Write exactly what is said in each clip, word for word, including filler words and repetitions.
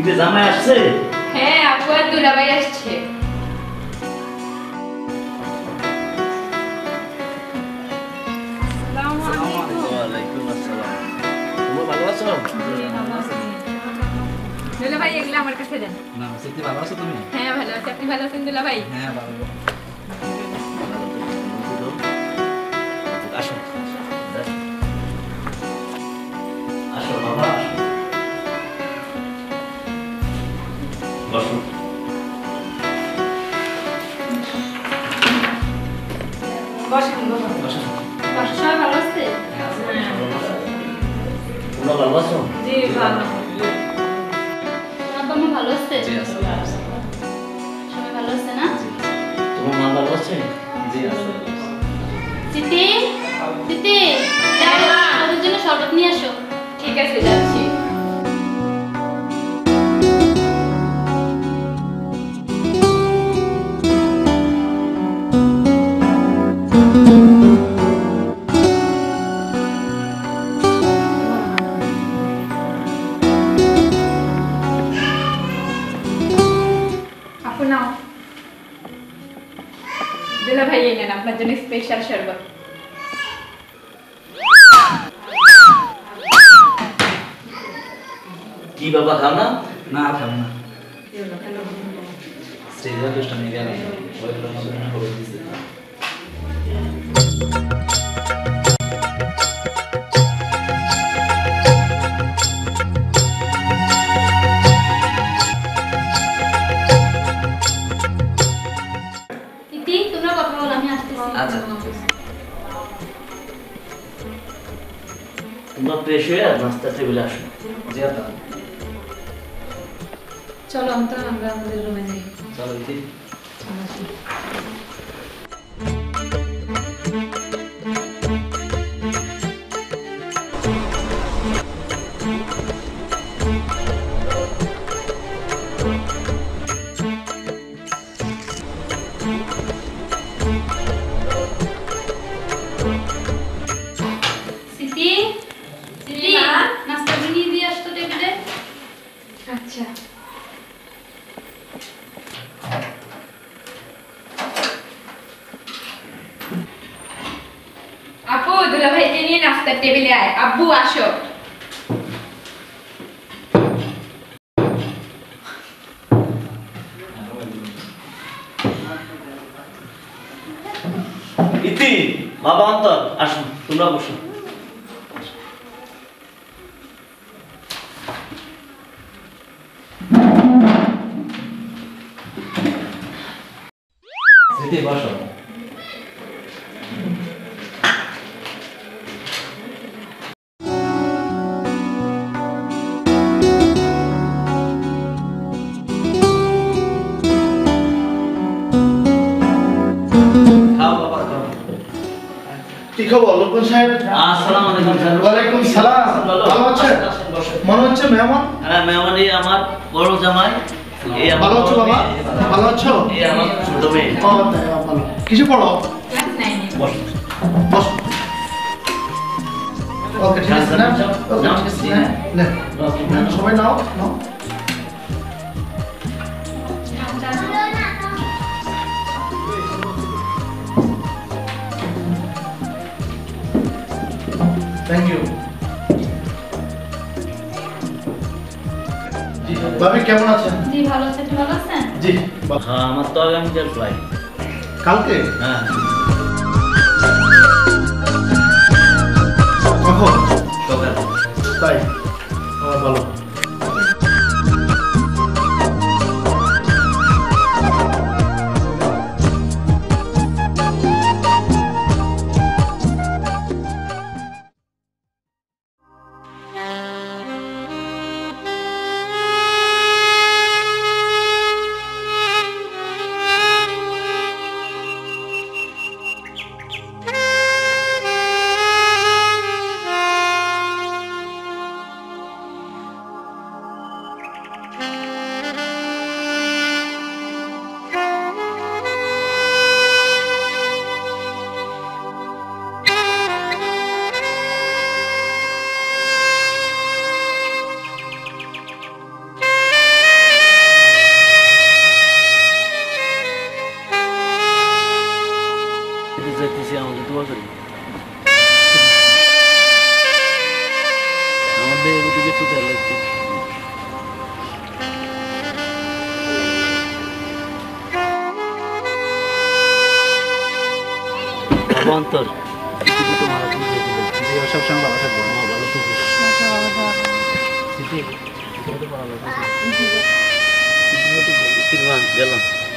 কিরে জামাই আসছে? হ্যাঁ আপু আর দুলাভাই আসছে। দুলাভাই এগুলো আমার কাছে দেন। না সত্যি ভালো আছো তুমি? হ্যাঁ ভালো আছি, আপনি ভালো আছেন দুলাভাই? হ্যাঁ ভালো। আসো আসো বাবা বসো। বসেন বসেন। বাসা সবাই ভালো আছে? তোমরা ভালো আছো? জি ভালো। আব্বা মা ভালো আছে? জি আছে। সবাই ভালো আছে না? তোমার মা ভালো আছে? জি আছে। সিতি সিতি আমাদের জন্য শরবত নিয়ে আসো। ঠিক আছে যাচ্ছি। আপু নাও। দুলা ভাই এই নেন আপনার জন্য স্পেশাল শরবত। কি বাবা খাও না? না আর খাবো না। স্টেজে দুষ্ট নিয়ে গেলাম ওই প্রমোশন করে দিয়েছে। ইতি তোমরা কথা বলো আমি আসতেছি। আচ্ছা। তোমরা ফ্রেশ হয়ে নাস্তা টেবিলে আসো। জি আপা। চলো অন্তর আমরা আমাদের রুমে যাই। চলো দিদি। সিতি সিতি নাস্তা বানিয়ে দিয়ে আসতো টেবিলে। আচ্ছা। আপু দুলা ভাইকে নিয়ে নাস্তার টেবিলে আয়। আব্বু আসো। ইতি বাবা অন্তর আসো তোমরা বসো। দিদি বসো। খাও বাবা খাও। কি খবর লোকমান সাহেব? আসসালামু আলাইকুম স্যার। ওয়ালাইকুম সালাম। ভালো আছেন? মনে হচ্ছে মেহমান। হ্যাঁ মেহমান এই আমার বড় জামাই। এই আমার ভালো আছো বাবা? ভালো আছো? এই আমার ছোট মেয়ে। ও, তাই, ভালো। কিসে পড়ো? ক্লাস নাইনে। বসো। বস। ওকে ঠিক আছে না? যাও, ওকে, যাও। ঠিক আছে, নে, নে। সবাই নাও নাও। Thank you. ভাবি কেমন আছেন? জি ভালো আছে, আপনি ভালো আছেন? জি। হ্যাঁ আমার তো আগামীকাল ফ্লাইট। কালকে? হ্যাঁ কখন? সকালে। তাই? ও, ভালো। একটু খেয়াল রাখছি। বাবা অন্তর স্মৃতি তো মারা তুমি দেখে দাও। স্মৃতি সবসময় ভালো থাকবো। মা ভালো থাকিস। স্মৃতি তুমি তো ভালো থাকবে। স্মৃতির মা গেলাম।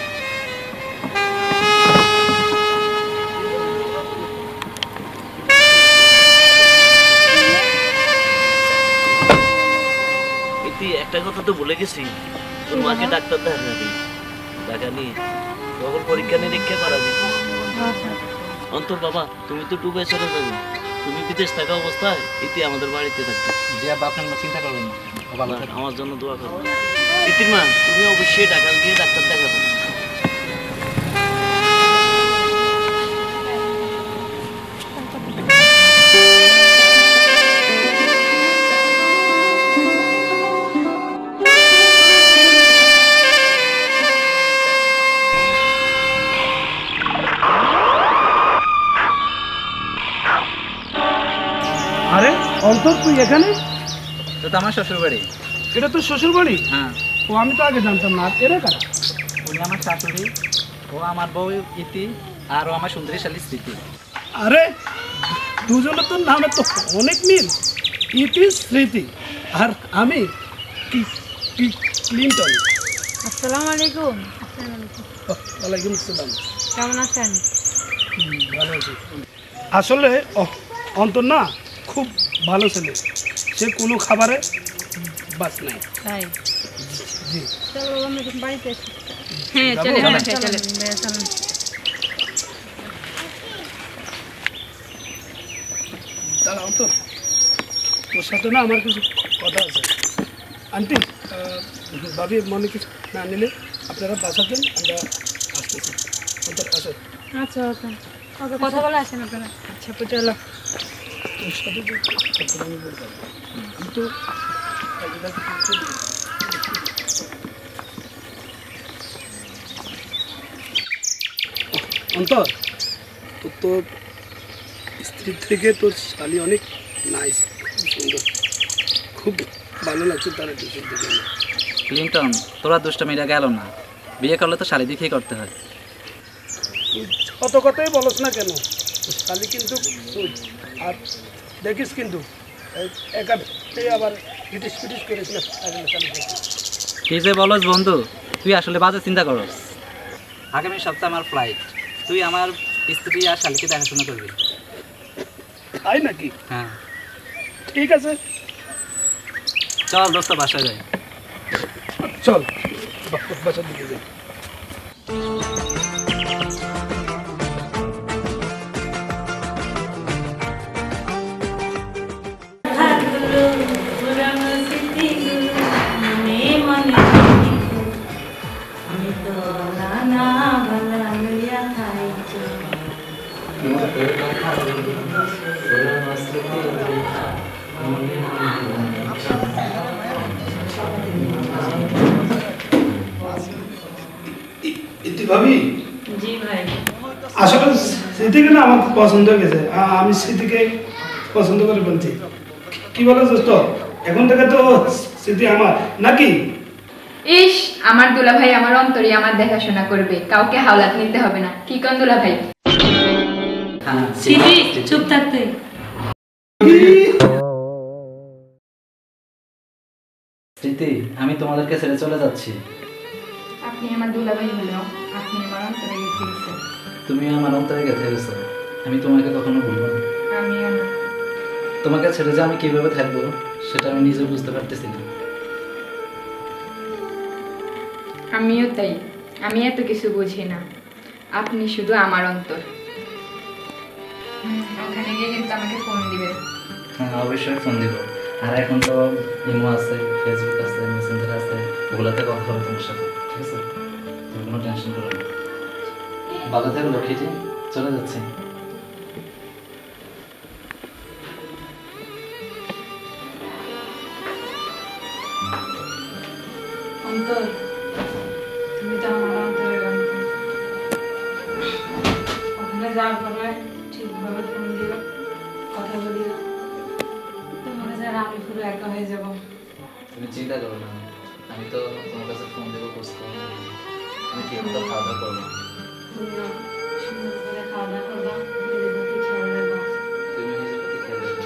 স্মৃতি, একটা কথা তো ভুলে গেছি, তোর মাকে ডাক্তার দেখাবি, দেখানি তখন পরীক্ষা নিরীক্ষা করা দিত। অন্তর বাবা, তুমি তো টুবে চলে যাবে, তুমি বিদেশ থাকা অবস্থায় ইতি আমাদের বাড়িতে থাকবে। জি আব্বা, আপনার কোনো চিন্তা করবেন না, ও ভালো থাকবে। আমার জন্য দোয়া করো। ইতির মা, তুমি অবশ্যই ঢাকা গিয়ে ডাক্তার দেখাবো। আরে অন্তর তুই এখানে? তো তো আমার শ্বশুর বাড়ি। এটা তো শ্বশুর বাড়ি? হ্যাঁ, ও আমি তো আগে জানতাম না। আর এরা কারা? উনি আমার শাশুড়ি, ও আমার বউ ইতি, আর ও আমার সুন্দরী শালী স্মৃতি। আরে দুজনের তো নামে তো অনেক মিল। ইতি স্মৃতি আর আমি কি- কি- ক্লিনটন। আসসালামু আলাইকুম। ওহ, ওয়ালাইকুম আসসালাম। কেমন আছেন? হুম, ভালো আছি। আসলে অ- অন্তর না খুব ভালো ছেলে, সে কোনো খাবারে বাস নাই। তাই জি চলো আমরা এখন বাড়িতে আছি। হ্যাঁ যাবো? চলে চলেন। চলে চলে চলেন, ভাইয়া, চলেন। দাঁড়া অন্তর, তোর সাথে না আমার কিছু কথা আছে। আন্টি, আহ, ভাবি মনে কিছু না নিলে আপনারা বাঁচাতেন, আমরা আসতেছি। অন্তর আসো, আচ্ছা ওকে ওকে কথা বলে আসেন আপনারা। আচ্ছা তো চলো। তোর সাথে যে কথা আমি বলতাম, আমি তো একবার চলে গেছি। অন্তর, তোর তো স্ত্রীর থেকে তোর শালি অনেক নাইস, সুন্দর, খুব ভালো লাগছে তার একটু দেখে। ক্লিনটন, তোরা দুষ্টমিরা গেল না, বিয়ে করলে তো শালি দেখেই করতে হয়। অত কথাই বলস না কেন, শালি কিন্তু তুই আর দেখিস কিন্তু এই একা পেয়ে আবার ফিটিস ফিটিস করিস না শালি দেখে। কি যে বলস বন্ধু, তুই আসলে বাজে চিন্তা করস। আগামী সপ্তাহে আমার ফ্লাইট, তুই আমার স্ত্রী আর শালিকে দেখাশোনা করবি। তাই নাকি? হ্যাঁ, ঠিক আছে, চল দোস্ত বাসায় যাই। চল বা- বাসার দিকে যাই। ইতি ভাবি, জি ভাই। আসলে স্মৃতিকে না আমার পছন্দ হয়ে গেছে, আ- আমি স্মৃতিকে পছন্দ করে বলছি। কি বলো দোস্ত, এখন থেকে তো স্মৃতি আমার নাকি? ইস, আমার দুলা ভাই আমার অন্তরে আমার দেখাশোনা করবে, কাউকে হাওলাত নিতে হবে না। কি কোন দুলা ভাই? হ্যাঁ, সিটি চুপ থাকতে। স্মৃতি, আমি তোমাদেরকে ছেড়ে চলে যাচ্ছি। আপনি আমার দুলা ভাই হলেও আপনি আমার অন্তরে গেছে গেছেন। তুমি আমার অন্তরে গেঁথে গেছো, আমি তোমাকে কখনো ভুলবো না। আমিও না। তোমাকে ছেড়ে যে আমি কিভাবে থাকবো সেটা আমি নিজে বুঝতে পারতেছি না। আমিও তাই, আমি এত কিছু বুঝি না, আপনি শুধু আমার অন্তর। হুম, ওখানে গিয়ে কিন্তু আমাকে ফোন দিবেন। হ্যাঁ, অবশ্যই ফোন দিব। আর এখন তো ইমো আছে, ফেসবুক আছে, মেসেঞ্জার আছে, ওগুলোতে কথা হবে তোমার সাথে, ঠিক আছে? তুমি কোনো টেনশন করো না। ভালো থেকো লক্ষ্মীটি, চলে যাচ্ছি। অন্তর, তুমি তো আমার অন্তরের অন্তর। ওখানে যাওয়ার পরে ঠিকভাবে ফোন দিও, কথা বলিও। তোমার যারা আমি পুরো একা একা হয়ে যাব। তুমি চিন্তা করো না, আমি তো তোমার কাছে ফোন দেবো, খোঁজ করবো। তুমি ঠিক মতো খাওয়া দাওয়া করো। তুমিও সুন্দর করে খাওয়া দাওয়া করবা, নিজের প্রতি খেয়াল রাখবা। তুমি নিজের প্রতি খেয়াল রাখো।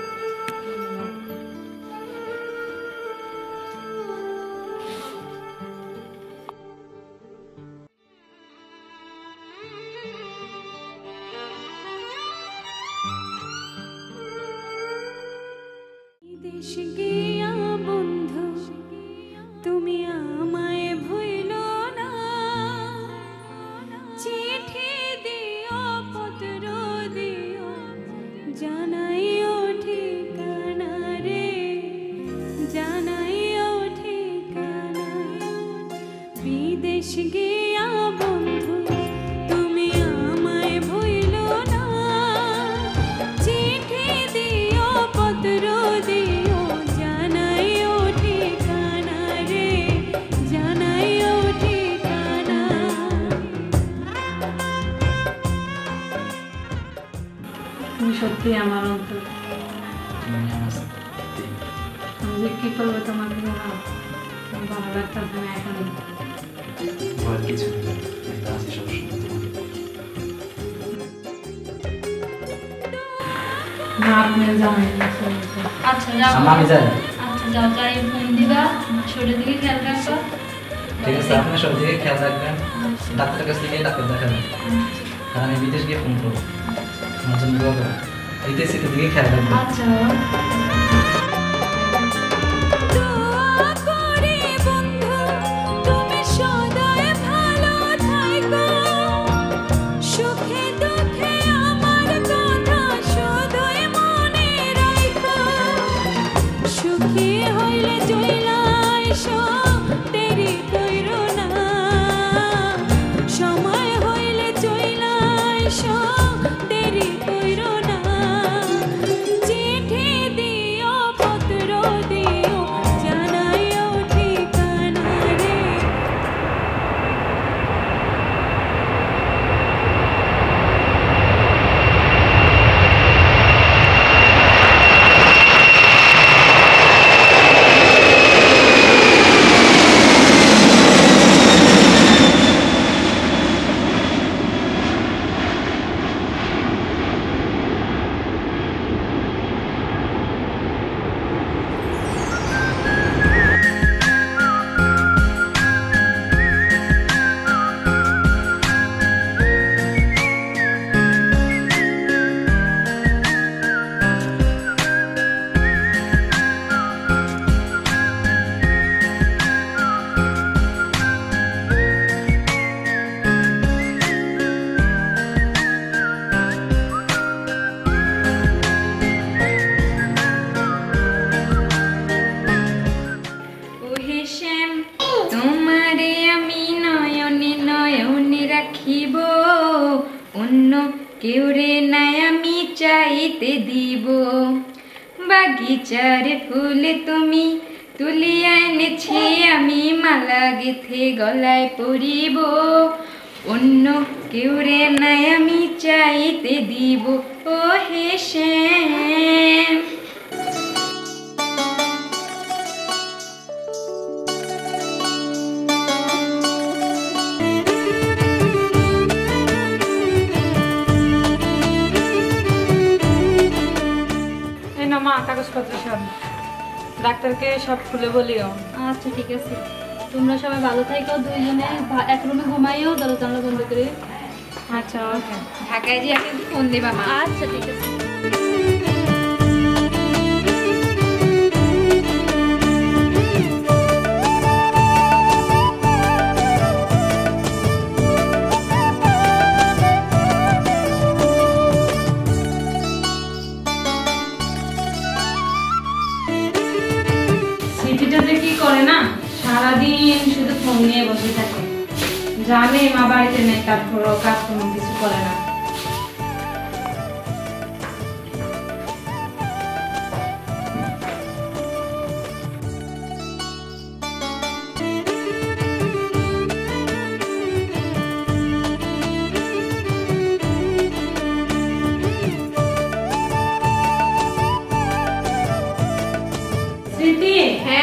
দেশ গিয়া বন্ধু তুমি আমায় ভুলো না, চিঠি দিও পত্র দিও জানাইও ঠিকানা রে, জানাইও ঠিকানা। বিদেশ গিয়া বন্ধু তুমি আমায় ভুলো না, চিঠি দিও পত্র দিও জানাইও ঠিকানা রে, জানাইও ঠিকানা। তুমি সত্যি আমার অন্তর। তুমি আমার সাথে আমি যে কি করবো তোমাকে জানাও, আমার ভালো লাগতেছে না এখন। ভয়ের কিছু নেই, আমি তো আছি সবসময় তোমার। না আপনি জানেন না। আচ্ছা যাও, আম্মা, আমি যাই। আচ্ছা যাও, যাই ফোন দিবা, শরীরের দিকে খেয়াল রাখবা। ঠিক আছে, আপনি সব দিকে খেয়াল রাখবেন, ডাক্তারের কাছে গিয়ে ডাক্তার দেখাবেন, কারণ আমি বিদেশ গিয়ে ফোন করবো। আমার জন্য দোয়া করো, এইটাই সেটার দিকে খেয়াল রাখবেন। আচ্ছা দোয়া করি বন্ধু তুমি সদাই ভালো থাকো, সুখে দুঃখে আমার কথা সদাই মনে রাখো। সুখী হইলে চইলা আইসো দেরি কইরো না, সময় হইলে চইলা আইসো দেরি কইরো না। চিঠি দিও পত্র দিও জানাইও ঠিকানা রে। ওহে শ্যাম, তোমারে আমি নয়নে নয়নে রাখিব, অন্য কেউ রে নাই আমি চাইতে দিব। বাগিচার ফুলে তুমি তুলিয়া এনেছি আমি, মালা গেথে গলায় পরিব, অন্য কেউ রে নাই আমি চাইতে দিব। ও হে শ্যাম। এই না মা, কাগজপত্র সব ডাক্তারকে সব খুলে বলিও। আচ্ছা ঠিক আছে, তোমরা সবাই ভালো থাকো, দুইজনে ভা- এক রুমে ঘুমাইও, দরজা জানলা বন্ধ করে। আচ্ছা ওকে। ঢাকায় যে কিন্তু ফোন দিবা মা। আচ্ছা ঠিক আছে। সিটিটা যে কি করে না, সারাদিন শুধু ফোন নিয়ে বসে থাকে। জানে মা বাড়িতে নেই, তারপরও কাজ কোনো কিছু করে না।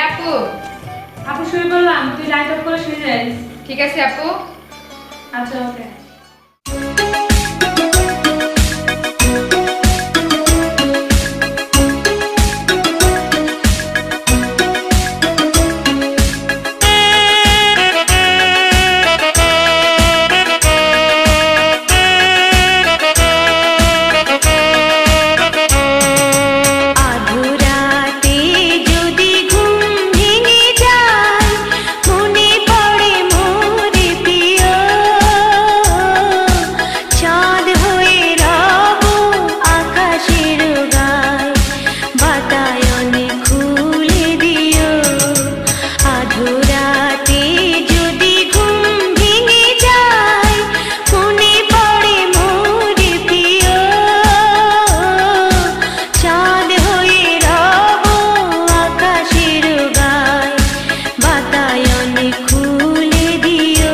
আপু আপু শুয়ে পড়লাম, তুই লাইট অফ করে শুয়ে যাস। ঠিক আছে আপু। আচ্ছা ওকে। আধুরাতে যদি ঘুম ভেঙে যায় মনে পড়ে মোর প্রিয় চাঁদ হয়ে রব আকাশের গায় বাতায়নে খুলে দিও আধুরাতে যদি ঘুম ভেঙে যায় মনে পড়ে মোর প্রিয় চাঁদ হয়ে রব আকাশের গায় বাতায়নে খুলে দিও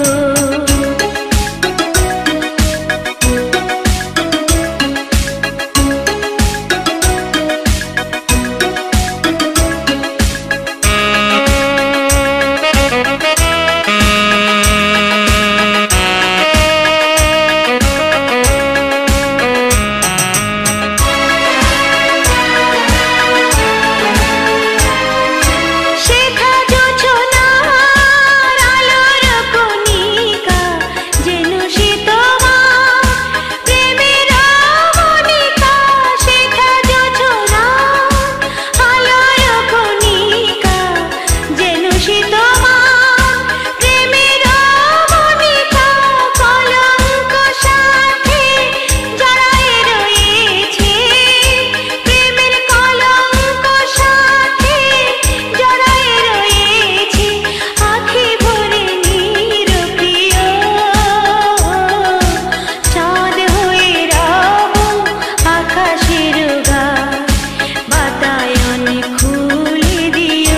শেখা জোছনার আলোর কণিকা যেন সে তোমার প্রেমের মনিকা শেখা জোছনার আলোর কণিকা যেন সে তোমার প্রেমের মনিকা কলঙ্ক সাথে জড়ায়ে রয়েছে প্রেমের কলঙ্ক সাথে জড়ায়ে রয়েছে আখি ভরে নিরপ্রিয় চাঁদ হয়ে রব আকাশের গায় বাতায়নে খুলে দিও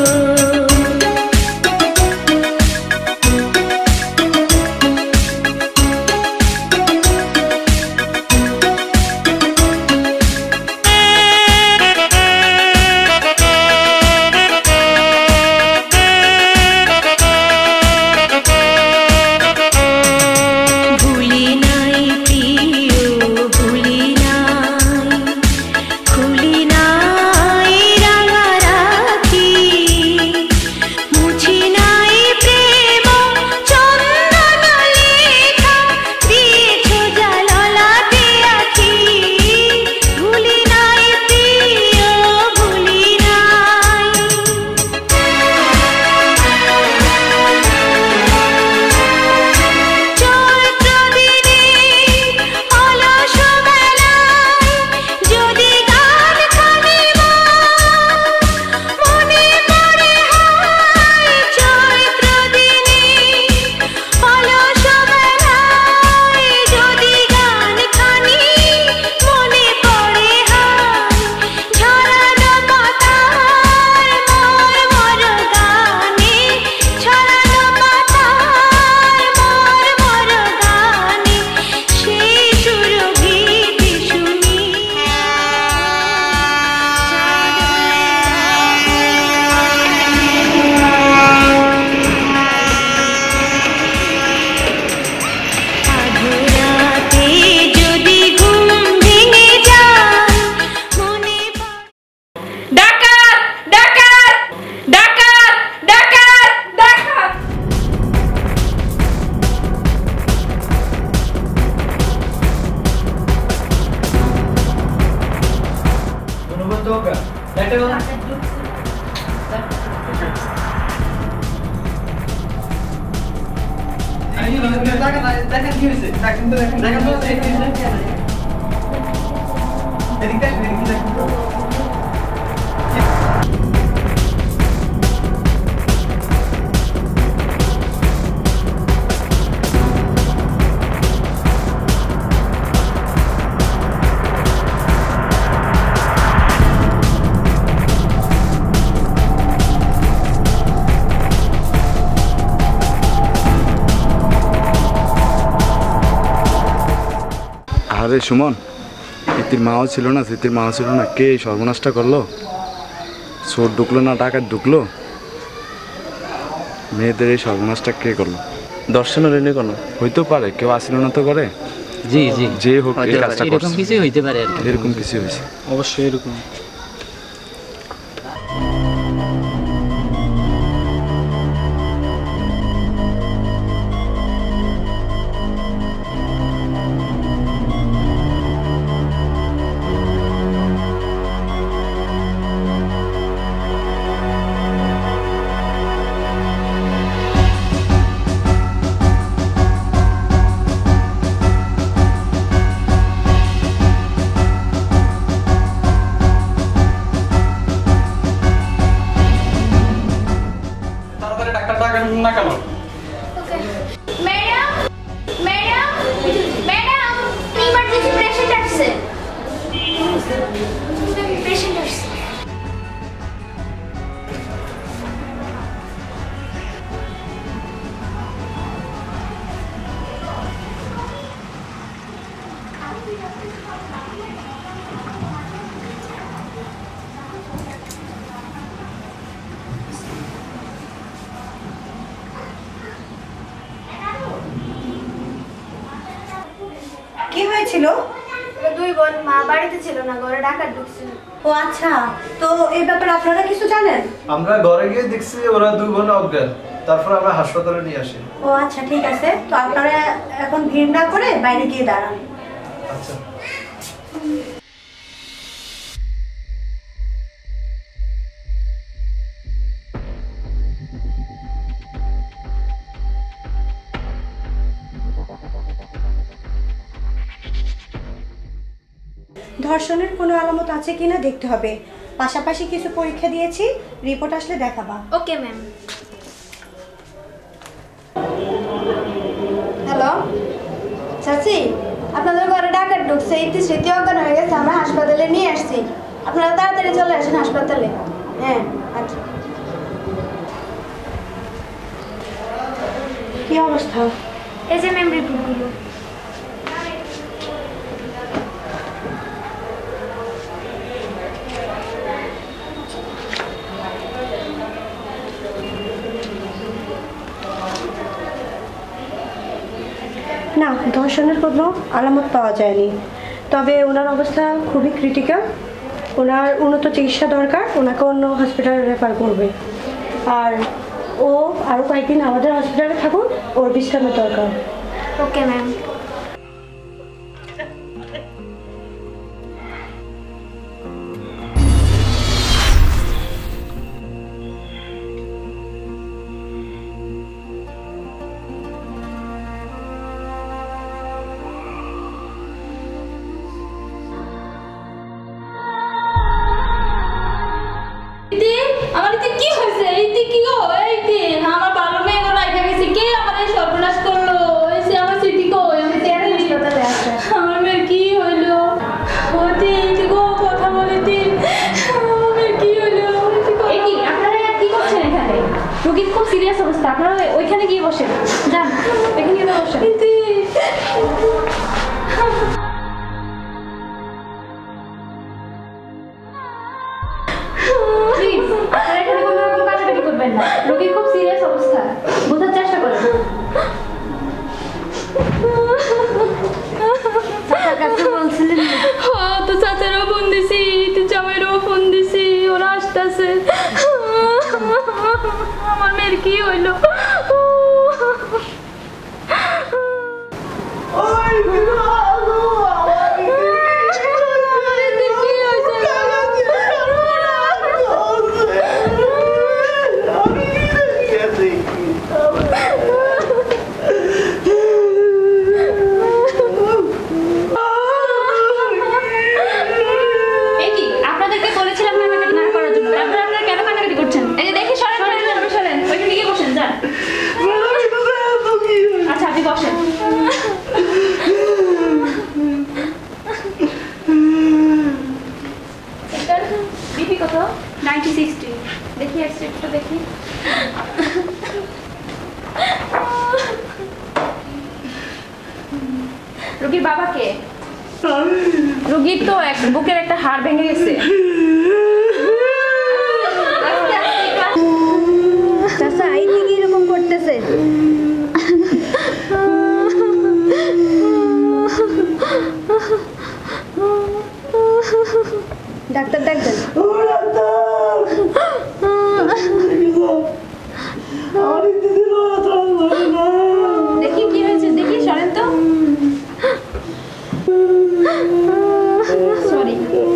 ভুলি নাই প্রিয় ভুলি নাই খুলি নাই রাঙা রাখি মুছি নাই প্রেম চন্দন লেখা দিয়েছ জালালাতে আখি ভুলি নাই প্রিয় ভুলি নাই চৈত্র দিনে অলস বেলায় যদি গান খানি মনে পড়ে হায় চৈত্র দিনে অলস বেলায় যদি গান খানি মনে পড়ে হায় ঝরানো পাতার মোর মোর গানে ছড়ানো পাতার মোর মোর গানে সেই সুরভিত শুনি আধুরাতে যদি ঘুম ভেঙে যায় মনে ডাকাত ডাকাত ডাকাত ডাকাত ডাকাত আরে সুমন, স্মৃতির মাও ছিল না, স্মৃতির মাও ছিল না, কে এই সর্বনাশটা করলো? চোর ঢুকলো না ডাকাত ঢুকলো? মেয়েদের এই সর্বনাশটা কে করলো? দর্শনের এনে কোনো হইতেও পারে, কেউ আসিল না তো করে। জি জি যে হোক এই কাজটা করছে, এরকম কিছুই হইতে পারে আর কি। এরকম কিছু হয়েছে। অবশ্যই এরকম। Madam madam madam emergency patient আসছে পেশেন্ট আসছে কি হয়েছিল? দুই বোন মা বাড়িতে ছিল না, ঘরে ডাকাত ঢুকছিল। ও আচ্ছা, তো এই ব্যাপারে আপনারা কিছু জানেন? আমরা ঘরে গিয়ে দেখছি ওরা দুই বোন অজ্ঞান, তারপর আমরা হাসপাতালে নিয়ে আসি। ও আচ্ছা ঠিক আছে, তো আপনারা এখন ভিড় না করে বাইরে গিয়ে দাঁড়ান। আচ্ছা। ধর্ষণের কোনো আলামত আছে কিনা দেখতে হবে, পাশাপাশি কিছু পরীক্ষা দিয়েছি, রিপোর্ট আসলে দেখাবা। Okay ma'am. হ্যালো চাচি, আপনাদের ঘরে ডাকাত ঢুকছে, ইতি স্মৃতি অজ্ঞান হয়ে গেছে, আমরা হাসপাতালে নিয়ে আসছি, আপনারা তাড়াতাড়ি চলে আসেন হাসপাতালে। হ্যাঁ আচ্ছা। কি অবস্থা? এই যে ম্যাম রিপোর্টগুলো। না, ধর্ষণের কোনো আলামত পাওয়া যায়নি, তবে ওনার অবস্থা খুবই ক্রিটিক্যাল, ওনার উন্নত চিকিৎসা দরকার, ওনাকে অন্য হসপিটালে রেফার করবে। আর ও আরও কয়েকদিন আমাদের হসপিটালে থাকুন, ওর বিশ্রামের দরকার। Okay ma'am. আমার এতে কি হয়েছে? এইতে কি গো? এইতে আমার ভালো মেয়ে গো রাইখা গেছে, কে আমার এই সর্বনাশ করলো? এসে আমার স্মৃতি কই? আমি তেরে হাসপাতালে আছে। আমার মেয়ের কি হইলো? ওতে এইতে গো কথা বলিতে আমার মেয়ের কি হইলো? এই কি আপনারা কি করছেন এখানে? রোগীর খুব সিরিয়াস অবস্থা, আপনারা ওইখানে গিয়ে বসেন, যান এখানে গিয়ে বসেন। রোগীর খুব সিরিয়াস অবস্থা, বোঝার চেষ্টা করেন। তো চাচারাও ফোন দিছি, জামাইরাও ফোন দিছি, ওরা আসতেছে। আমার মেয়ের কি হইলো? আচ্ছা আপনি বসেন। বিপি কত? Ninety sixty. দেখি এক্সট্রাটা দেখি। রোগীর বাবা কে? রোগীর তো এক বুকের একটা হাড় ভেঙে গেছে। ডাক্তার ডাক্তার দেখি কি হয়েছে, দেখি সরেন তো। সরি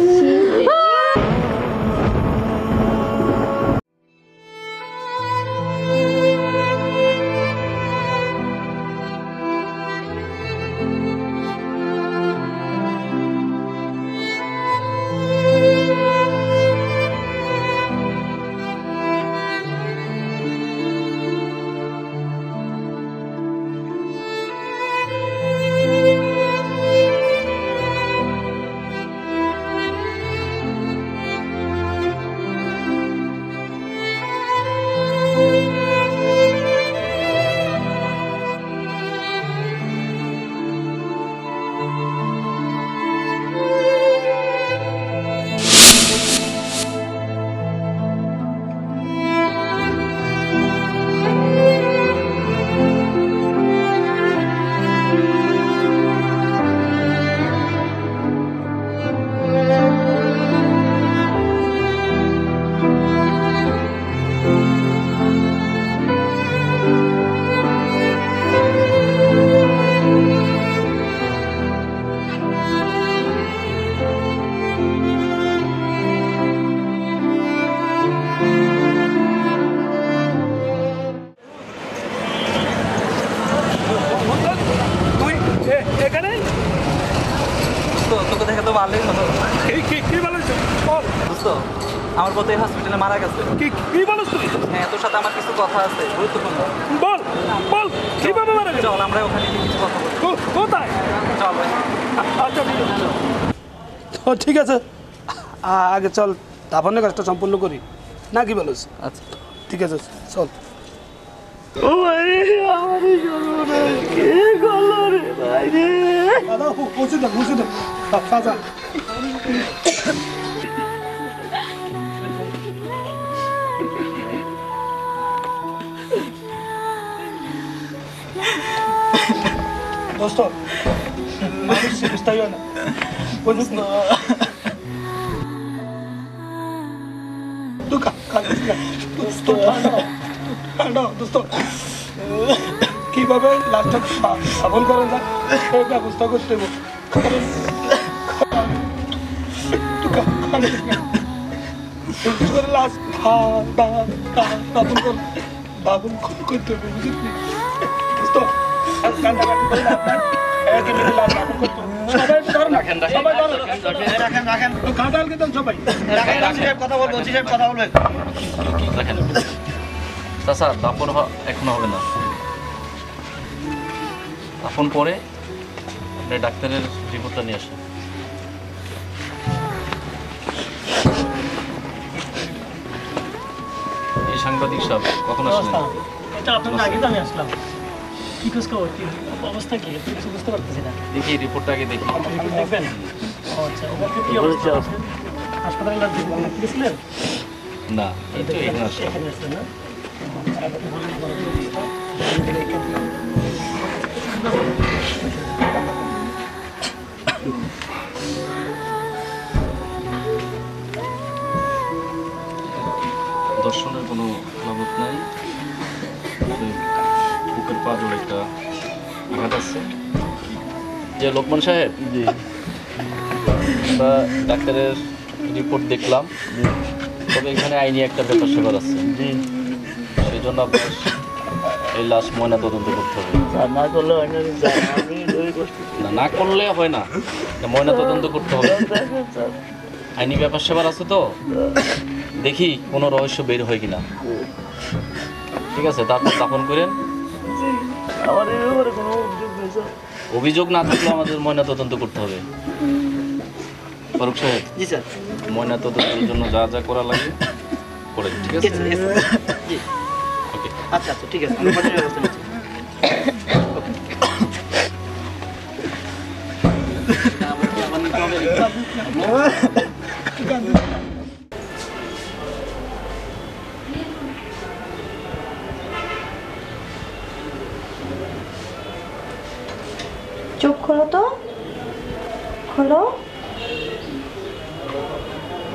তোকে দেখে তো ভালোই হলো। কি বলিস বল দোস্ত আমার পথে হসপিটালে মারা গেছে। কি কি বলিস তুই? হ্যাঁ তোর সাথে আমার কিছু কথা আছে গুরুত্বপূর্ণ। বল বল কিভাবে মারা গেছে? চল আমরা ওখানে গিয়ে কিছু কথা বলি। কোথায়? চল ভাই। আচ্ছা ও ঠিক আছে, আগে চল দাফনের কাজটা সম্পূর্ণ করি, না কি বলিস? আচ্ছা ঠিক আছে চল। ও ভাই আমার কি করলো রে ভাই রে। দাদা পৌঁছে দে পৌঁছে দে সাজা। দোস্ত মানুষ সিরিয়াসটাই হয় না বুঝিস না। তুই কাঁদিস না দোস্ত, ঠান্ডা দোস্ত। কিভাবে লাস্টটা সাবন করা যায় সেই ব্যবস্থা করতে হবে। লাস্ট দাবন কর দাবন করতে হবে বুঝিস নি দোস্ত। কান্দাকাটি করে লাভ নাই, একই মিলে লাভ দাবন করতে হবে। সবাই ধর না, সবাই ধর রাখেন রাখেন খাটাল কে সবাই রাখেন। কথা বলবো সাহেব, কথা বলবেন রাখেন। চাচা দাফন এখনো হবে না, দাফন পরে আপনি ডাক্তারের রিপোর্টটা নিয়ে আসেন। এই সাংবাদিক সাহেব কখন আসলেন? এটা আপনার আগে তো আমি আসলাম। কি খোঁজ খবর, কি অবস্থা, কি কিছু বুঝতে পারতেছি না। দেখি রিপোর্টটা আগে দেখি। রিপোর্ট দেখবেন? ও আচ্ছা, ওখানে কি অবস্থা? হাসপাতালে গেছিলেন? না এই তো এখানে আসলাম। এখানে আসলেন না? দর্শনের কোনো লাভত নাই, বুকের পা জোড়ে একটা আঘাত আছে। যে লোকমান সাহেব, আমরা ডাক্তারের রিপোর্ট দেখলাম, তবে এখানে আইনি একটা ব্যাপার স্যাপার আছে, সেই জন্য আপনার এই লাশ ময়না তদন্ত করতে হবে। না করলে হয় না, না না করলে হয় না, ময়না তদন্ত করতে হবে। আইনি ব্যাপার স্যাপার আছে তো, দেখি কোনো রহস্য বের হয় কিনা। ঠিক আছে, তারপর দাফন করেন। আমার এই ব্যাপারে কোনো অভিযোগ নেই স্যার। অভিযোগ না থাকলে আমাদের ময়না তদন্ত করতে হবে। ফারুক সাহেব, জি স্যার, ময়না তদন্তের জন্য যা যা করা লাগে করে দিন, ঠিক আছে? জি ওকে, আচ্ছা আচ্ছা ঠিক আছে, আমি পাঠানোর ব্যবস্থা নিচ্ছি। চোখ খোলো তো, খোলো।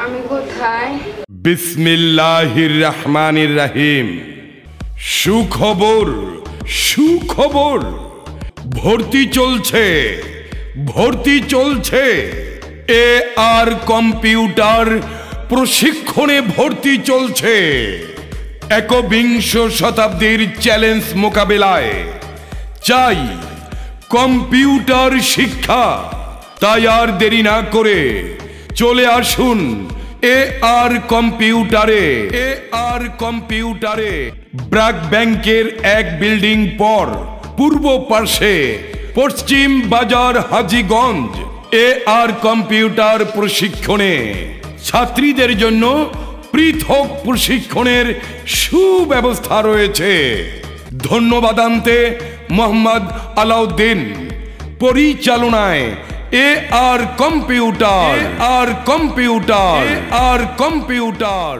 আমি কোথায়? বিসমিল্লাহির রহমানির রহিম। সুখবর, সুখবর, ভর্তি চলছে, ভর্তি চলছে। এ আর কম্পিউটার প্রশিক্ষণে ভর্তি চলছে। একবিংশ শতাব্দীর চ্যালেঞ্জ মোকাবেলায় চাই কম্পিউটার শিক্ষা। তাই আর দেরি না করে চলে আসুন এ আর কম্পিউটারে। এ আর কম্পিউটারে ব্র্যাক ব্যাংকের এক বিল্ডিং পর পূর্ব পাশে পশ্চিম বাজার হাজীগঞ্জ। এ আর কম্পিউটার প্রশিক্ষণে ছাত্রীদের জন্য পৃথক প্রশিক্ষণের সুব্যবস্থা রয়েছে। ধন্যবাদ আনতে মোহাম্মদ আলাউদ্দিন পরিচালনায় A R computer. R computer R computer.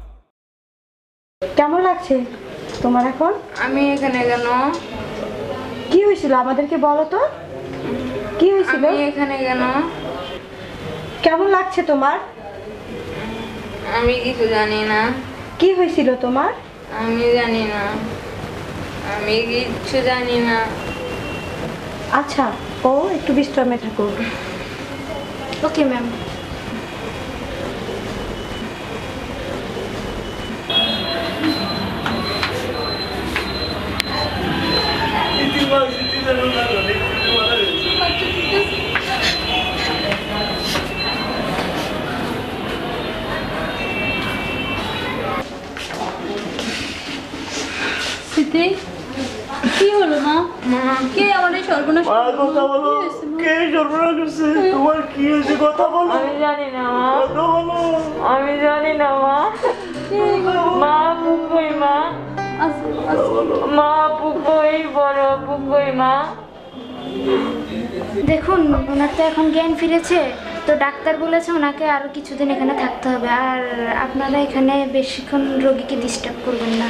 কেমন লাগছে তোমার এখন? আমি এখানে কেন? কি হয়েছিল আমাদেরকে বলো তো, কি হয়েছিল? আমি এখানে কেন? কেমন লাগছে তোমার? আমি কিছু জানি না। কি হয়েছিল তোমার? আমি জানি না, আমি কিচ্ছু জানি না। আচ্ছা, ও একটু বিশ্রামে থাকো। Okay ma'am. স্মৃতি, কি হলো মা? কে আমার এই সর্বনাশ? কথা বলো, কে সর্বনাশ করছে? তোমার কি হয়েছে কথা বলো। আমি জানি না মা, কথা বলো। আমি জানি না মা। মা পুকুই, মা মা পুকুই, বড় পুকুই মা। দেখুন, ওনার তো এখন জ্ঞান ফিরেছে, তো ডাক্তার বলেছে ওনাকে আরও কিছুদিন এখানে থাকতে হবে। আর আপনারা এখানে বেশিক্ষণ রোগীকে ডিস্টার্ব করবেন না।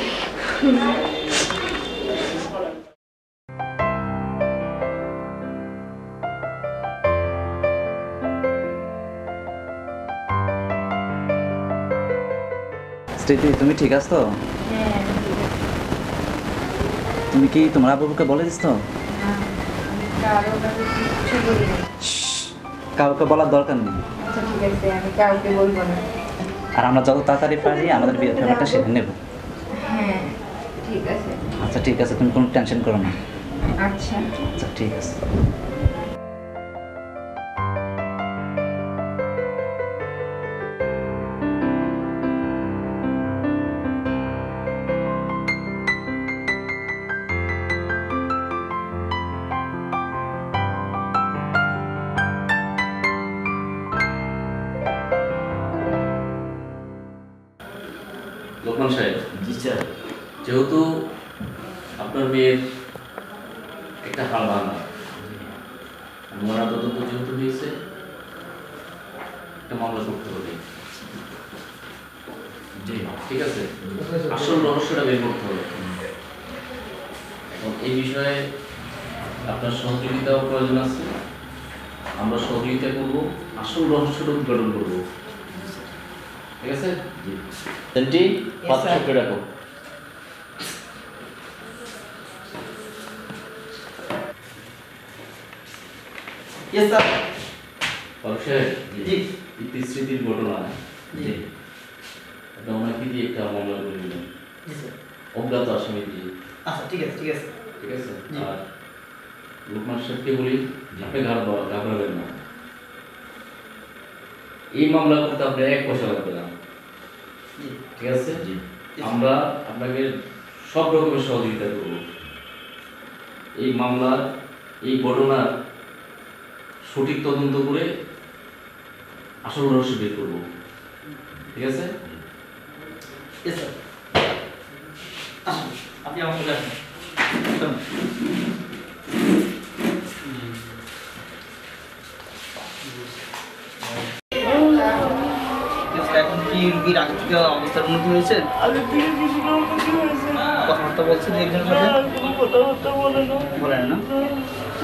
স্মৃতি, তুমি ঠিক আছো? তুমি কি তোমার আব্বুকে বলে দিস? কাউকে বলার দরকার নেই। আচ্ছা ঠিক আছে, আমি কাউকে বলবো না। আর আমরা যত তাড়াতাড়ি পারি আমাদের বিয়ের ব্যাপারটা সেরে নেব। হ্যাঁ ঠিক আছে। আচ্ছা ঠিক আছে, তুমি কোনো টেনশন করো না। আচ্ছা আচ্ছা ঠিক আছে। লোকমান সাহেব, জি স্যার। যেহেতু আপনার মেয়ের একটা হাড় ভাঙা, মরা তদন্ত যেহেতু হয়েছে, একটা মামলা করতে হবে। জি ঠিক আছে, আসল রহস্যটা বের করতে হবে। এখন এই বিষয়ে আপনার সহযোগিতাও প্রয়োজন আছে। আমরা সহযোগিতা করবো, আসল রহস্যটা উদ্ঘাটন করবো। ঠিক আছে? জি। সেন্টি পাঁচশো করে রাখো। Yes sir. জি। স্মৃতির ঘটনা। জি। এটা ওনাকে দিয়ে একটা মামলা করে দিলেন। জি স্যার। অজ্ঞাত আসামি দিয়ে। আচ্ছা ঠিক আছে ঠিক আছে ঠিক আছে। আর লোকমান সাহেবকে বলি, আপনি ঘাবড়াবেন না। এই মামলা করতে আপনার এক পয়সা লাগবে না। ঠিক আছে? আমরা আপনাকে সব রকমের সহযোগিতা করব। এই মামলার এই ঘটনার সঠিক তদন্ত করে আসল রহস্য বের করব। ঠিক আছে? আপনি আমার সাথে আসুন। এখন কি রুগীর আগে থেকে অবস্থার উন্নতি হয়েছে? আগে থেকে কিছুটা উন্নতি হয়েছে। কথাবার্তা বলছেন একজনের সাথে? কোনো কথাবার্তা বলে না। বলেন না?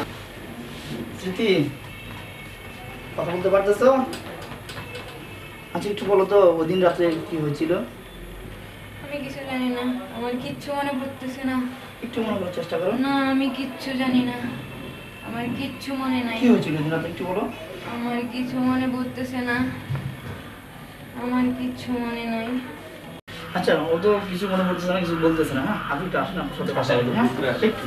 স্মৃতি, কথা বলতে পারতেছো? আচ্ছা একটু বলো তো ওই দিন রাতে কি হয়েছিল? আমি কিছু জানি না, আমার কিচ্ছু মনে পড়তেছে না। একটু মনে করার চেষ্টা করো। না আমি কিচ্ছু জানি না, আমার কিচ্ছু মনে নাই। কি হয়েছিল ওই দিন রাতে একটু বলো। আমার কিছু মনে পড়তেছে না, আমার কিচ্ছু মনে নাই। আচ্ছা ও তো কিছু মনে পড়তেছে না, কিছু বলতেছে না। হ্যাঁ আপনি একটু আসুন, আপনার সাথে কথা বলি। হ্যাঁ একটু।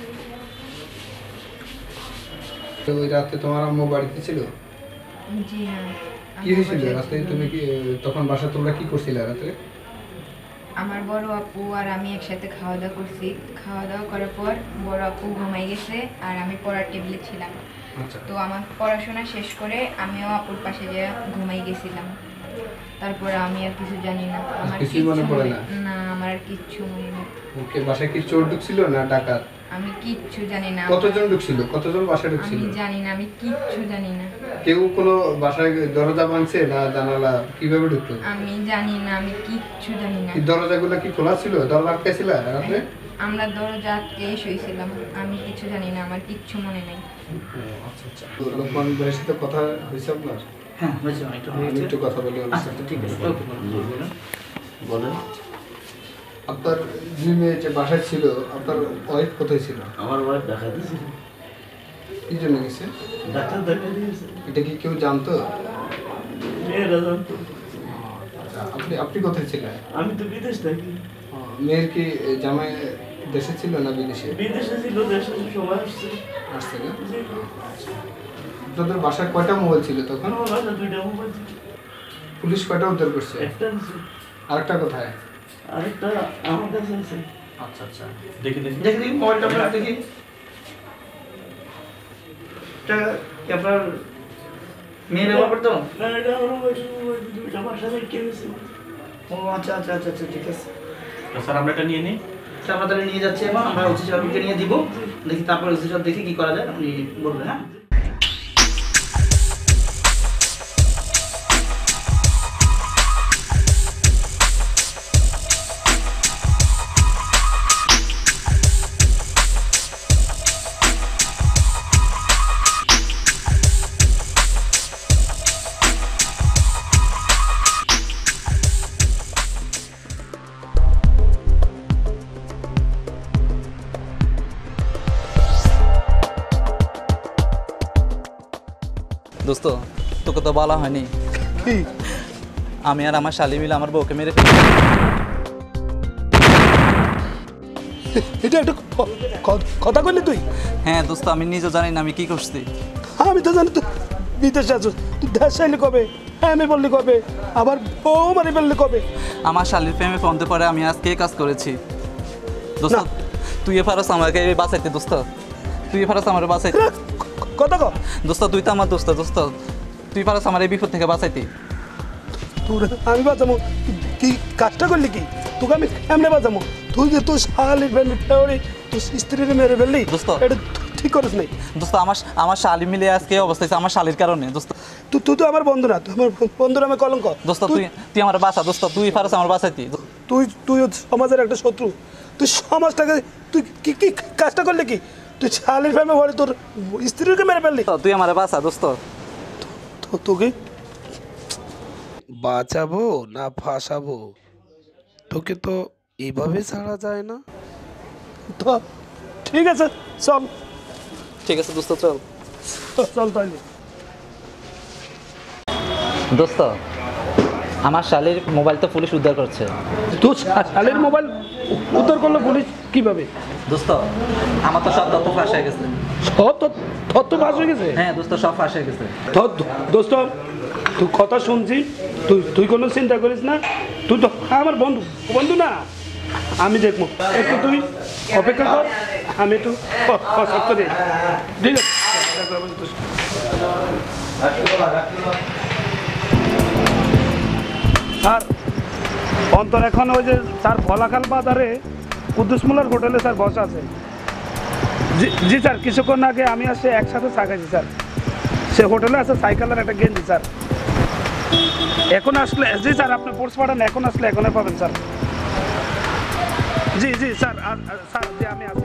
ওই রাতে তোমার আম্মু বাড়িতে ছিল? জি হ্যাঁ। কি হয়েছিল রাতে? তুমি কি তখন বাসা তোমরা কি করছিলে রাতে? আমার বড় আপু আর আমি একসাথে খাওয়া দাওয়া করছি। খাওয়া দাওয়া করার পর বড় আপু ঘুমাই গেছে আর আমি পড়ার টেবিলে ছিলাম। তো আমার পড়াশোনা শেষ করে আমিও আপুর পাশে গিয়ে ঘুমাই গেছিলাম। তারপরে আমি আর কিছু জানি না, আমার কিছু মনে পড়ে না? না আমার আর কিচ্ছু মনে নেই। ওকে বাসায় কি চোর ঢুকছিল না ডাকাত? আমি কিচ্ছু জানি না। কতজন ঢুকছিল? কতজন বাসায় ঢুকছিল? আমি জানি না, আমি কিচ্ছু জানি না। কেউ কোনো বাসায় দরজা ভাঙছে না জানালা কিভাবে ঢুকলো? আমি জানি না, আমি কিচ্ছু জানি না। কি দরজাগুলো কি খোলা ছিল? দরজা আটকাইছিল রাতে? আমরা দরজা আটকেই শুয়েছিলাম। আমি কিছু জানি না, আমার কিচ্ছু মনে নেই। আচ্ছা আচ্ছা। লোকমান ভাইয়ের সাথে কথা হয়েছে আপনার? হ্যাঁ হয়েছে, একটু হয়েছে। একটু কথা বলি ওনার আচ্ছা সাথে। ঠিক আছে, ওকে বলুন বলেন। আপনার যে মেয়ে যে বাসায় ছিল, আপনার ওয়াইফ কোথায় ছিল? আমার ওয়াইফ দেখা দিয়েছিল। কি জন্য গেছে? ডাক্তার দেখা দিয়েছে। এটা কি কেউ জানতো? মেয়েরা জানতো। আপনি আপনি কোথায় ছিলেন? আমি তো বিদেশ থাকি। মেয়ের কি জামাই দেশে ছিল না বিদেশে? বিদেশে ছিল, দেশে সবাই আসছে। আসছে না? আপনাদের বাসায় কয়টা মোবাইল ছিল তখন? আমার বাসায় দুইটা মোবাইল ছিল। পুলিশ কয়টা উদ্ধার করছে? একটা আছে। আরেকটা কোথায়? আরেকটা আমার কাছে আছে। আচ্ছা আচ্ছা। দেখি দেখি দেখি দেখি মোবাইলটা আপনার দেখি। এটা কি আপনার মেয়ের ব্যবহার করতো? না এটা আমার মোবাইল, মোবাইল দুইটা বাসায় রেখে গেছে। ও আচ্ছা আচ্ছা আচ্ছা আচ্ছা ঠিক আছে। স্যার আমরা এটা নিয়ে নিই। আমরা তাহলে নিয়ে যাচ্ছি এবং আমরা ওসি সাহেবকে নিয়ে দিব, দেখি তারপর ওসি সাহেব দেখি কি করা যায় আপনি বলবেন। হ্যাঁ দোস্ত তোকে তো বলা হয়নি কি আমি আর আমার শালি মিলে আমার বউকে মেরে এটা একটা কথা কইলি তুই? হ্যাঁ দোস্ত আমি নিজে জানি না আমি কি করছি। আমি তো জানি তুই বিদেশে আছো, তুই দেশ চাইলে কবে, হ্যাঁ আমি বললি কবে, আবার বউ মারি বললি কবে? আমার শালির প্রেমে ফোনতে পারে আমি আজকে এই কাজ করেছি। দোস্ত তুই এ পারস আমাকে বাঁচাইতে, দোস্ত তুই এ পারস আমার বাঁচাইতে। কথা কো দোস্ত তুই তো আমার দোস্ত, দোস্ত তুই পারস আমার এই বিপদ থেকে বাঁচাইতে। তোর আমি বাঁচাবো? কি কাজটা করলি কি? তোকে আমি এমনি বাঁচাবো? তুই যে তোর শালির ফ্যামিলি তোর স্ত্রীর মেরে ফেললি, দোস্ত এটা ঠিক করিস নাই। দোস্ত আমার আমার শালি মিলে আজকে অবস্থা হয়েছে আমার শালির কারণে। দোস্ত তুই তুই তো আমার বন্ধু না, তুই আমার বন্ধুর আমি কলঙ্ক। দোস্ত তুই তুই আমার বাঁচা, দোস্ত তুই পারস আমার বাঁচাইতে। তুই তুই সমাজের একটা শত্রু, তুই সমাজটাকে তুই কি কি কাজটা করলি কি? তুই শালির ফ্যামিলি বলে তোর স্ত্রীকে মেরে ফেললি। তুই আমার বাঁচা দোস্ত। তোকে বাঁচাবো না ফাঁসাবো, তোকে তো এইভাবে ছাড়া যায় না। তো ঠিক আছে চল। ঠিক আছে দোস্ত চল চল তাইলে। দোস্ত আমার শালির মোবাইল তো পুলিশ উদ্ধার করছে। তোর শালির মোবাইল উদ্ধার করলো পুলিশ কিভাবে? দোস্ত আমার তো সব তথ্য ফাঁস হয়ে গেছে। সব তথ্য ফাঁস হয়ে গেছে? হ্যাঁ দোস্ত সব ফাঁস হয়ে গেছে। দোস্ত তুই কথা শুনছি, তুই তুই কোনো চিন্তা করিস না, তুই তো আমার বন্ধু বন্ধু না, আমি দেখবো। একটু তুই অপেক্ষা কর, আমি একটু সত্য দিই। ঠিক আছে স্যার, অন্তর এখন ওই যে স্যার ভোলাখাল বাজারে কুদ্দুসমুলার হোটেলে স্যার বসা আছে। জি জি স্যার, কিছুক্ষণ আগে আমি আসে একসাথে চা খাইছি স্যার। সে হোটেলে আছে সাইকেলের একটা গেঞ্জি স্যার। এখন আসলে জি স্যার আপনি ফোর্স পাঠান, এখন আসলে এখনই পাবেন স্যার। জি জি স্যার স্যার জি আমি আসি।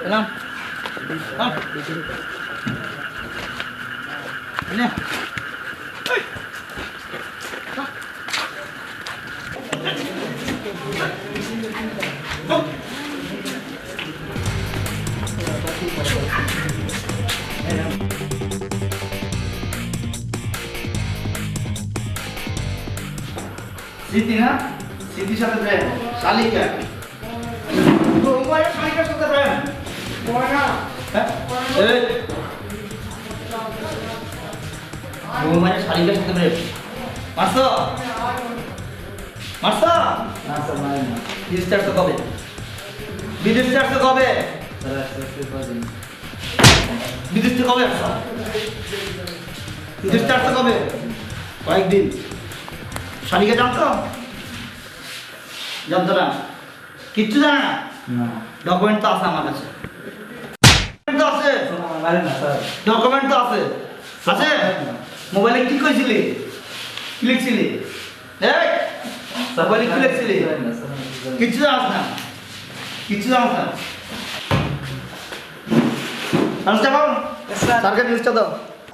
এলাম না স্মৃতি না স্মৃতির সাথে প্রেম শালিকা তোমার শালিকার সাথে প্রেম বড় না হ্যাঁ এই তোমার শালিকার সাথে প্রেম মারছো মারছো না স্যার মারি না ডিসচার্জ তো কবে বিদেশ চার্জ তো কবে স্যার বিদেশ তো কবে আসছো বিদেশ চার্জ তো কবে কয়েকদিন শালিকা জানতো জানতো না কিচ্ছু জানে না ডকুমেন্ট তো আছে আমার কাছে তো আছে ডকুমেন্ট তো আছে আছে মোবাইলে কি কইছিলি কি লিখছিলি এই মোবাইলে কি লিখছিলি কিচ্ছু জানাস না কিচ্ছু জানাস না আনস্টা বাবু স্যারকে নিউজটা দাও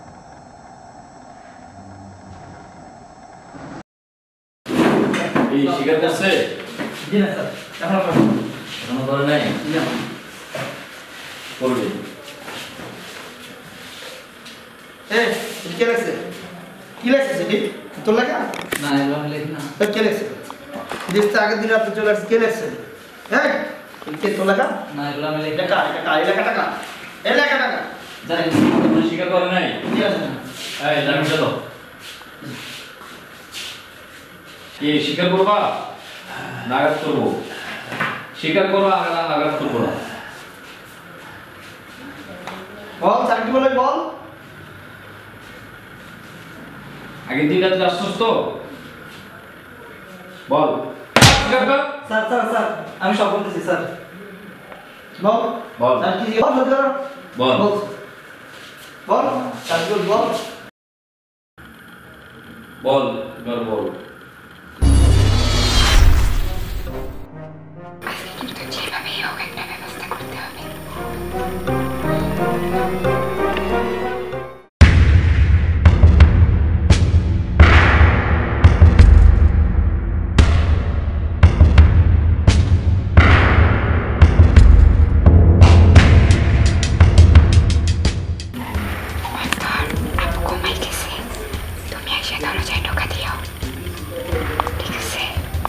এই স্বীকার করছে জি না স্যার এখনো এখনো করে নাই করবে এই কি লেখছে কি লেখছে সেটি তোর লেখা না এগুলো আমি লিখি না তো কে লেখছে দেখতে আগের দিন রাতে চলে আসছে কে লেখছে এই কে তোর লেখা না এগুলো আমি লিখি লেখা লেখা এই লেখাটা কা এই লেখাটা কা জানি আপনি স্বীকার করে নাই কি আছে না এই জানি চলো কি স্বীকার করবা নাগাদ করবো স্বীকার করো আগে নাগাদ করবো না বল চাকরি বলে বল আগে দিন রাত্রে আসছস তো বল স্বীকার কর স্যার স্যার স্যার আমি সব বলতেছি স্যার বল বল স্যার কি বল বল বল বল স্যার বল বল বল এবার বল যেভাবেই হোক একটা ব্যবস্থা করতে হবে ঘুমাই গেছে তুমি এসে দরজায় ঢোকা দিও ঠিক আছে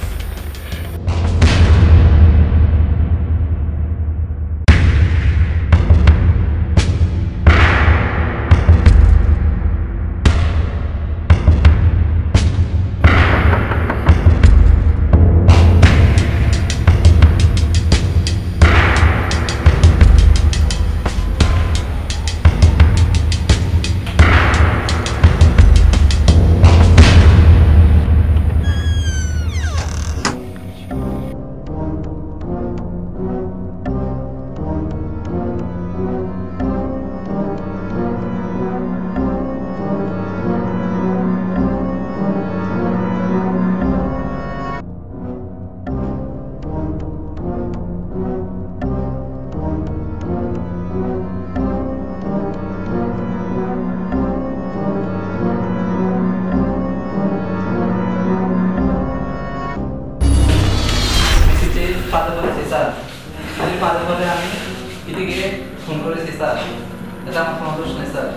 পাতে বলেছি স্যার আমি পাতে বলে আমি এদিকে ফোন করেছি স্যার এটা আমার কোনো দোষ নেই স্যার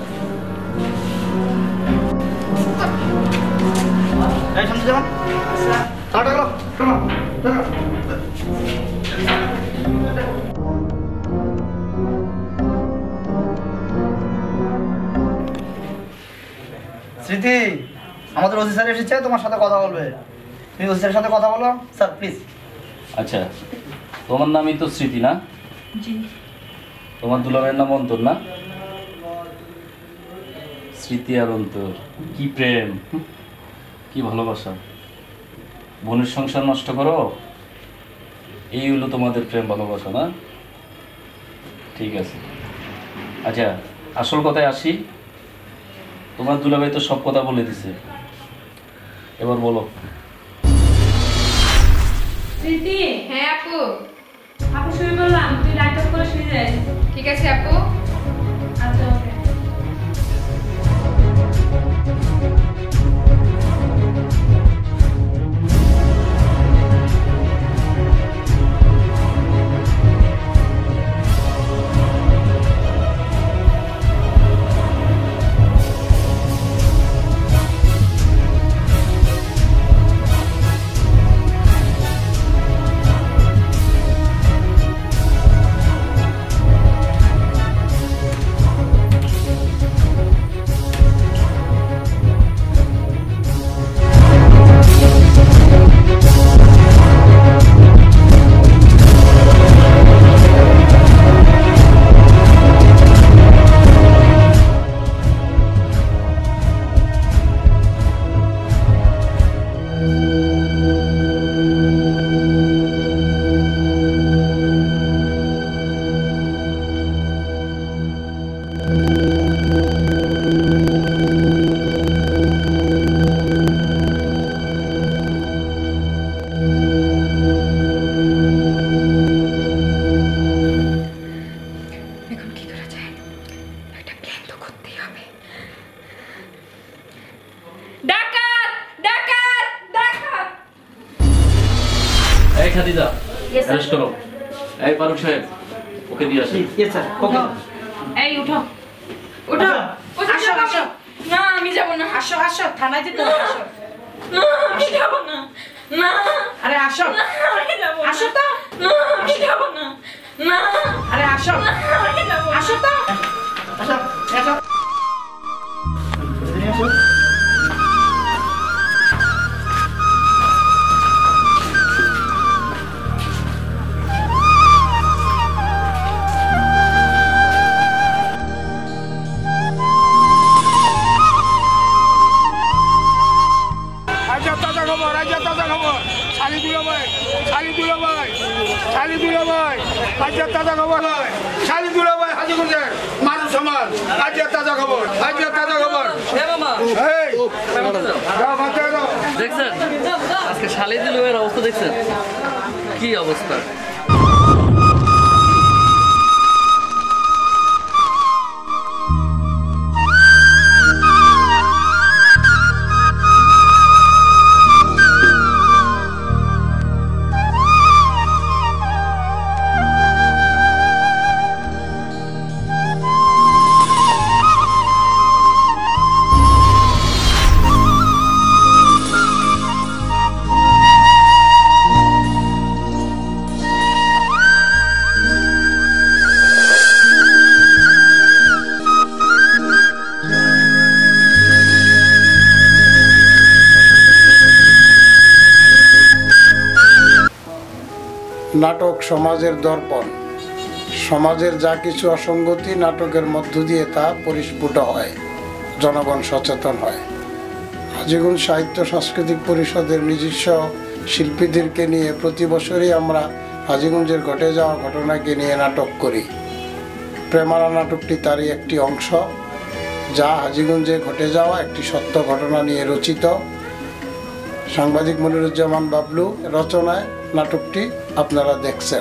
এই শান্ত জামান স্যার টাটা গেল টাটা টাটা স্মৃতি আমাদের ওসি স্যার এসেছে তোমার সাথে কথা বলবে তুমি ওসি স্যারের সাথে কথা বলো স্যার প্লিজ আচ্ছা তোমার নামই তো স্মৃতি না জি তোমার দুলাভাইয়ের নাম অন্তর না স্মৃতি আর অন্তর কি প্রেম কি ভালোবাসা বোনের সংসার নষ্ট করো এই হলো তোমাদের প্রেম ভালোবাসা না ঠিক আছে আচ্ছা আসল কথায় আসি তোমার দুলাভাই তো সব কথা বলে দিছে এবার বলো স্মৃতি হ্যাঁ আপু আপু শুরু করলাম তুই নাটক করে শুয়ে যায়। ঠিক আছে আপু। আচ্ছা ওকে। এই খাদিজা অ্যারেস্ট করো। এই ফারুক সাহেব ওকে দিয়ে আসেন। Yes sir okay. এই উঠো উঠো আসো আসো। না আমি যাব না। আসো আসো থানায় যেতে হবে, আসো। না আমি যাব না। না আরে আসো। না আমি যাব না। আসো তো। না আমি যাব না। না আরে আসো। না আমি যাব না। আসো তো। আসো আসো। দেখছেন আজকে শালি দিলুমের অবস্থা দেখছেন কি অবস্থা। নাটক সমাজের দর্পণ। সমাজের যা কিছু অসঙ্গতি নাটকের মধ্য দিয়ে তা পরিস্ফুট হয়, জনগণ সচেতন হয়। হাজীগঞ্জ সাহিত্য সাংস্কৃতিক পরিষদের নিজস্ব শিল্পীদেরকে নিয়ে প্রতি বছরই আমরা হাজীগঞ্জের ঘটে যাওয়া ঘটনাকে নিয়ে নাটক করি। প্রেমারা নাটকটি তারই একটি অংশ, যা হাজীগঞ্জে ঘটে যাওয়া একটি সত্য ঘটনা নিয়ে রচিত। সাংবাদিক মনিরুজ্জামান বাবলু রচনায় নাটকটি আপনারা দেখছেন।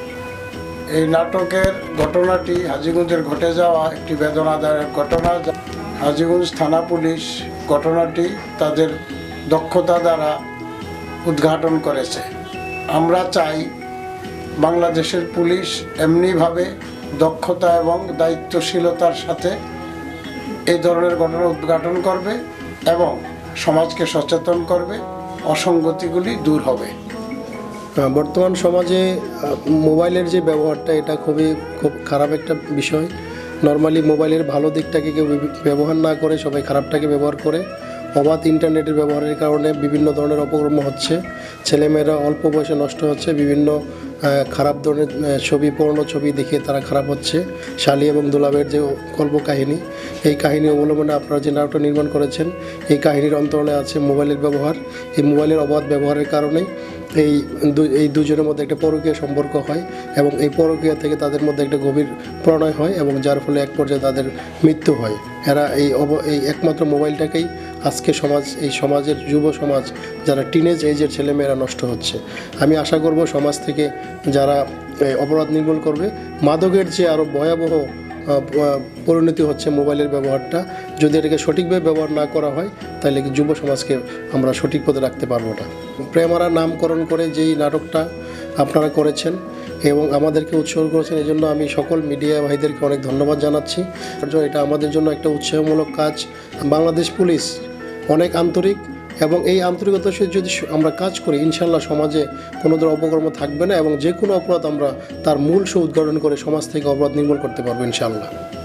এই নাটকের ঘটনাটি হাজীগঞ্জের ঘটে যাওয়া একটি বেদনাদায়ক ঘটনা। হাজীগঞ্জ থানা পুলিশ ঘটনাটি তাদের দক্ষতা দ্বারা উদ্ঘাটন করেছে। আমরা চাই বাংলাদেশের পুলিশ এমনিভাবে দক্ষতা এবং দায়িত্বশীলতার সাথে এই ধরনের ঘটনা উদ্ঘাটন করবে এবং সমাজকে সচেতন করবে, অসঙ্গতিগুলি দূর হবে। বর্তমান সমাজে মোবাইলের যে ব্যবহারটা, এটা খুবই খুব খারাপ একটা বিষয়। নর্মালি মোবাইলের ভালো দিকটাকে কেউ ব্যবহার না করে সবাই খারাপটাকে ব্যবহার করে। অবাধ ইন্টারনেটের ব্যবহারের কারণে বিভিন্ন ধরনের অপকর্ম হচ্ছে, ছেলেমেয়েরা অল্প বয়সে নষ্ট হচ্ছে, বিভিন্ন খারাপ ধরনের ছবি, পর্ণ ছবি দেখে তারা খারাপ হচ্ছে। শালি এবং দুলাবের যে গল্প কাহিনী, এই কাহিনী অবলম্বনে আপনারা যে নাটকটা নির্মাণ করেছেন, এই কাহিনীর অন্তরালে আছে মোবাইলের ব্যবহার। এই মোবাইলের অবাধ ব্যবহারের কারণেই এই দু- এই দুজনের মধ্যে একটা পরকীয়া সম্পর্ক হয় এবং এই পরকীয়া থেকে তাদের মধ্যে একটা গভীর প্রণয় হয় এবং যার ফলে এক পর্যায়ে তাদের মৃত্যু হয়। এরা এই অব এই একমাত্র মোবাইলটাকেই আজকে সমাজ এই সমাজের যুব সমাজ যারা টিনেজ এজের ছেলেমেয়েরা নষ্ট হচ্ছে। আমি আশা করব সমাজ থেকে যারা এই অপরাধ নির্মূল করবে, মাদকের যে আরও ভয়াবহ আহ, পরিণতি হচ্ছে মোবাইলের ব্যবহারটা, যদি এটাকে সঠিকভাবে ব্যবহার না করা হয় তাহলে কি যুব সমাজকে আমরা সঠিক পথে রাখতে পারবো না। প্রেমারা নামকরণ করে যেই নাটকটা আপনারা করেছেন এবং আমাদেরকে উৎসর্গ করেছেন, এই জন্য আমি সকল মিডিয়া ভাইদেরকে অনেক ধন্যবাদ জানাচ্ছি। এটা আমাদের জন্য একটা উৎসাহমূলক কাজ। বাংলাদেশ পুলিশ অনেক আন্তরিক এবং এই আন্তরিকতার সাথে যদি আমরা কাজ করি ইনশাল্লাহ সমাজে কোনো ধরনের অপকর্ম থাকবে না এবং যে কোনো অপরাধ আমরা তার মূল উদ্ঘাটন করে সমাজ থেকে অপরাধ নির্মূল করতে পারবো ইনশাল্লাহ।